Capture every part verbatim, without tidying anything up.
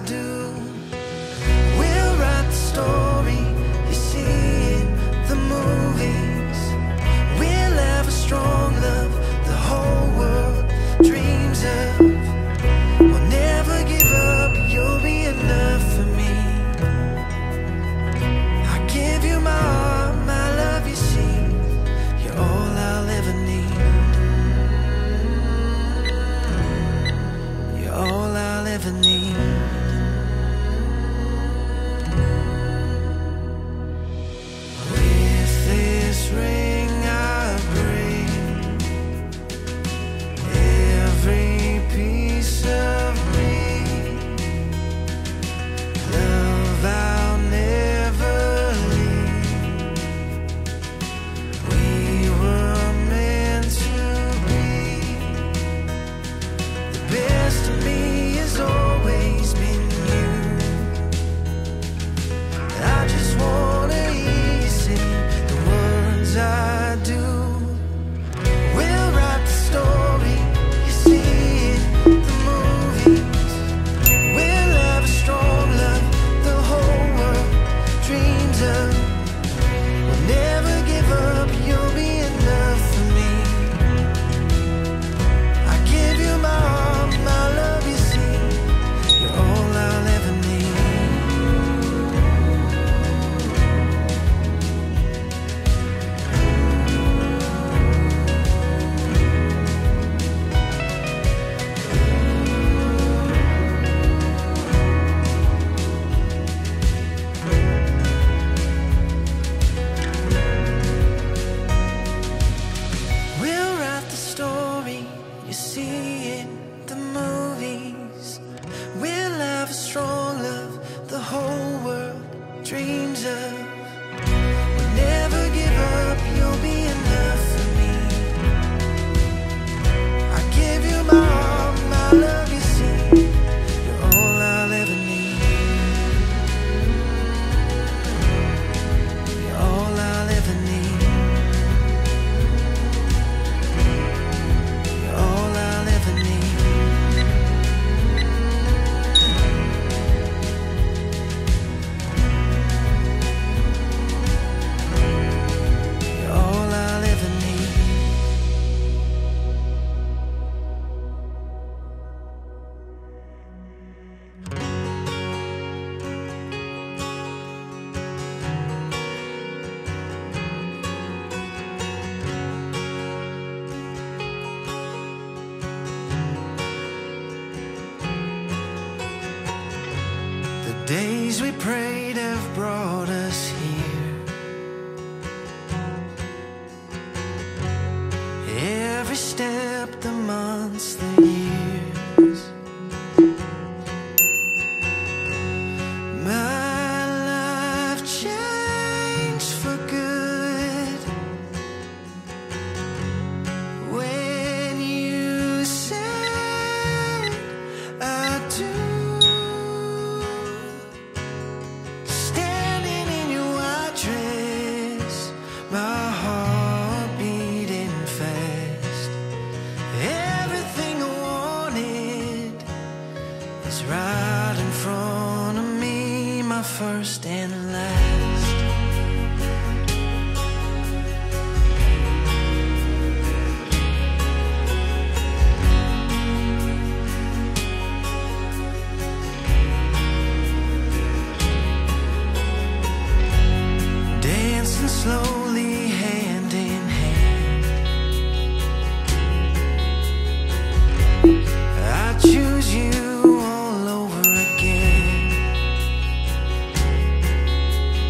do. We'll write the story you see in the movies. We'll have a strong love the whole world dreams of. We'll never give up, you'll be enough for me. I give you my heart, my love, you see. You're all I'll ever need. You're all I'll ever need. With this ring I bring every piece of me. Love I'll never leave. We were meant to be. The best of me has always been you. I just wanna hear you say the words I do. We'll write the story you see in the movies. We'll have a strong love the whole world dreams of. We'll never give up, you'll be enough for me. I give you my heart, my love, you see. You're all I'll ever need. We'll write the story you see in the movies. We'll have a strong love the whole world dreams of. We'll never give up, you'll be enough for me. I give you my heart, my love, you see. You're all I'll ever need. You're all I'll ever need. You're all I'll ever need. You're all I'll ever need. The days we prayed have brought us here. Every step, the months, the years. My life changed for good when you said I do. Standing in your white dress, my heart beating fast. Everything I wanted is right in front of me, my first and last. Dancing slowly hand in hand, I choose you all over again.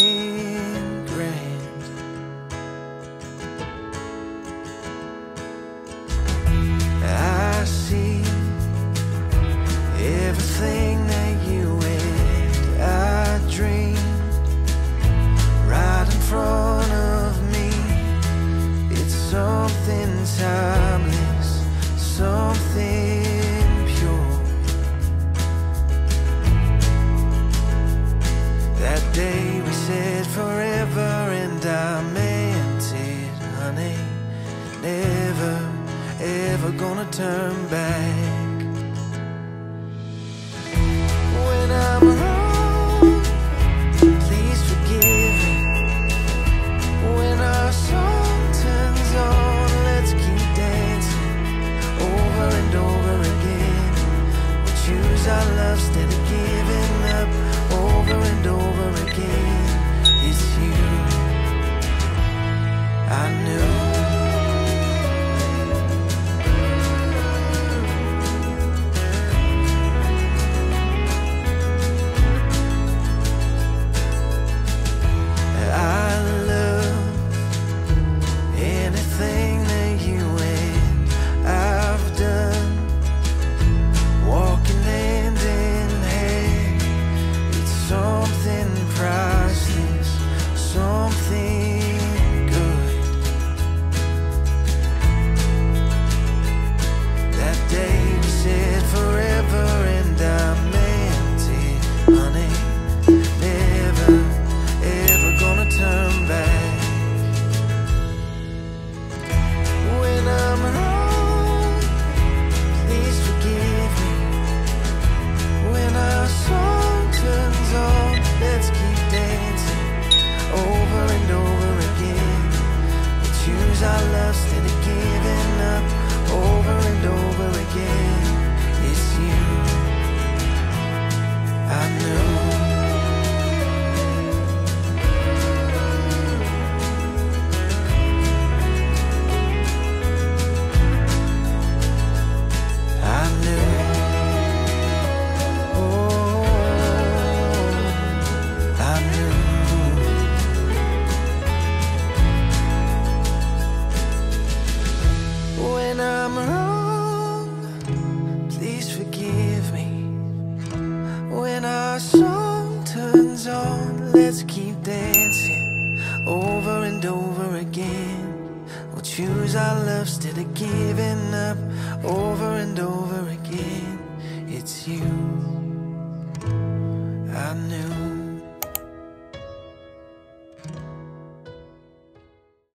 grand. I see everything that you and I dreamed right in front of me. It's something timeless, something pure. That day we said forever, and I meant it, honey. Never, ever gonna turn back. When I'm wrong, please forgive me. When our song turns on, let's keep dancing over and over again. We choose our love instead of giving up over and over again. It's you I knew. Our love instead of giving up over and over again. It's you I knew. I knew. Oh, I knew. When I'm wrong, please forgive me. When our song turns on, let's keep dancing over and over again. We'll choose our love instead of giving up over and over again. It's you